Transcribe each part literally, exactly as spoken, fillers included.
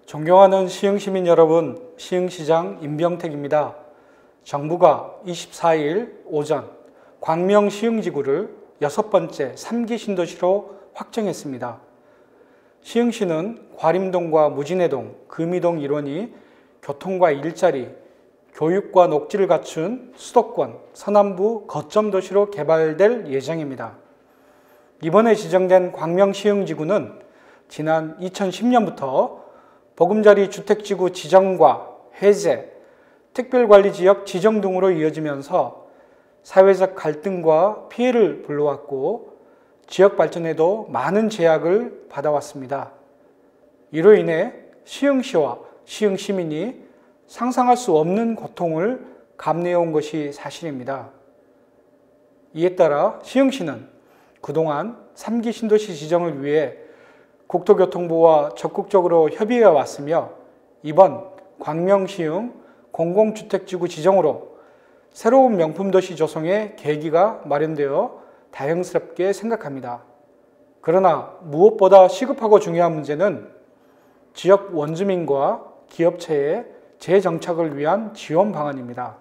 존경하는 시흥시민 여러분, 시흥시장 임병택입니다. 정부가 이십사 일 오전 광명 시흥지구를 여섯 번째 삼 기 신도시로 확정했습니다. 시흥시는 과림동과 무진해동, 금이동 일원이 교통과 일자리, 교육과 녹지를 갖춘 수도권 서남부 거점 도시로 개발될 예정입니다. 이번에 지정된 광명 시흥지구는 지난 이천십 년부터 보금자리 주택지구 지정과 해제, 특별관리지역 지정 등으로 이어지면서 사회적 갈등과 피해를 불러왔고 지역 발전에도 많은 제약을 받아왔습니다. 이로 인해 시흥시와 시흥시민이 상상할 수 없는 고통을 감내해온 것이 사실입니다. 이에 따라 시흥시는 그동안 삼 기 신도시 지정을 위해 국토교통부와 적극적으로 협의해 왔으며 이번 광명시흥 공공주택지구 지정으로 새로운 명품도시 조성의 계기가 마련되어 다행스럽게 생각합니다. 그러나 무엇보다 시급하고 중요한 문제는 지역 원주민과 기업체의 재정착을 위한 지원 방안입니다.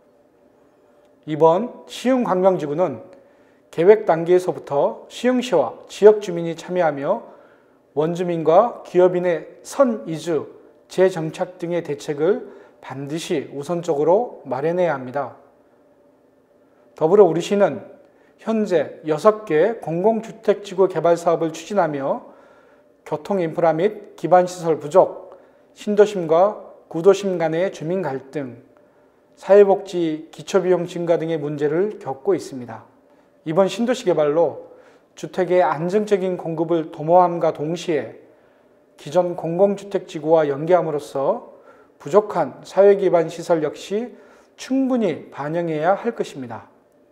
이번 시흥 광명지구는 계획 단계에서부터 시흥시와 지역 주민이 참여하며 원주민과 기업인의 선이주, 재정착 등의 대책을 반드시 우선적으로 마련해야 합니다. 더불어 우리 시는 현재 여섯 개 공공주택지구 개발 사업을 추진하며 교통인프라 및 기반시설 부족, 신도심과 구도심 간의 주민 갈등, 사회복지 기초비용 증가 등의 문제를 겪고 있습니다. 이번 신도시 개발로 주택의 안정적인 공급을 도모함과 동시에 기존 공공주택지구와 연계함으로써 부족한 사회기반 시설 역시 충분히 반영해야 할 것입니다.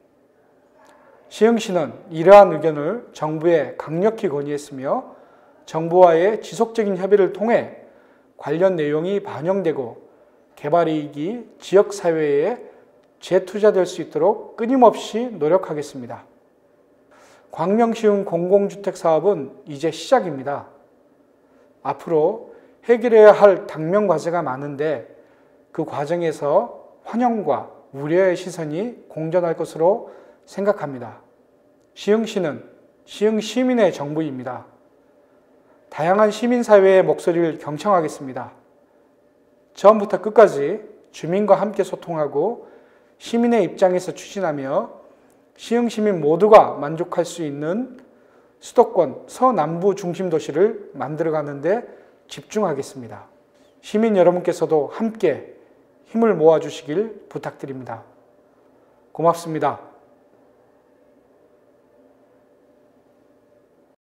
시흥시는 이러한 의견을 정부에 강력히 건의했으며 정부와의 지속적인 협의를 통해 관련 내용이 반영되고 개발이익이 지역사회에 재투자될 수 있도록 끊임없이 노력하겠습니다. 광명시흥 공공주택 사업은 이제 시작입니다. 앞으로 해결해야 할 당면 과제가 많은데 그 과정에서 환영과 우려의 시선이 공존할 것으로 생각합니다. 시흥시는 시흥시민의 정부입니다. 다양한 시민사회의 목소리를 경청하겠습니다. 처음부터 끝까지 주민과 함께 소통하고 시민의 입장에서 추진하며 시흥시민 모두가 만족할 수 있는 수도권 서남부 중심 도시를 만들어가는 데 집중하겠습니다. 시민 여러분께서도 함께 힘을 모아주시길 부탁드립니다. 고맙습니다.